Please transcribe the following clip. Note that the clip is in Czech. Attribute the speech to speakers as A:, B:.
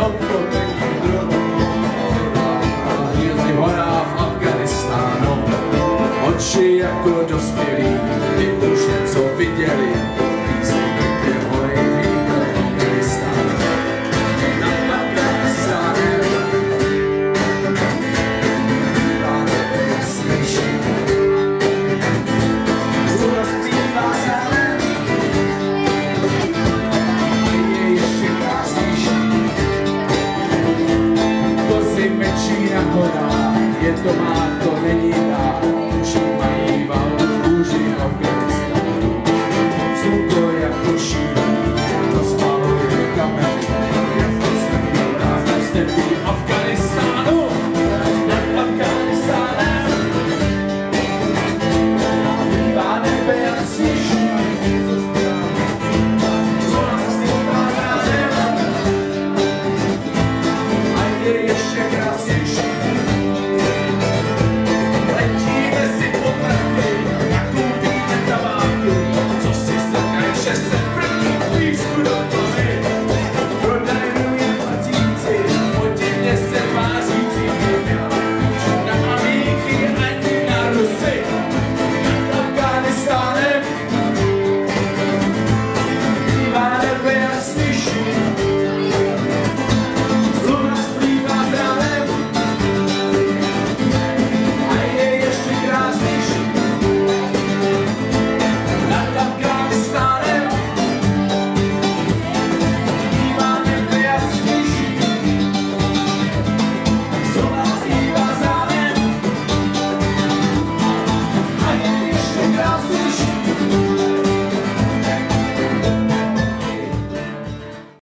A: Oči jako dospělí, ty už něco viděli, písky hory vítr, kristál. Na Afganistánem býváme slyší, budoucí zpívá zelený, je ještě krásnější. To si mečí na horách, je to má, to není dá. Mají válku v kůži Afganistánu. Jsou to jako šílený, rozpaluje kameny, jako stepí,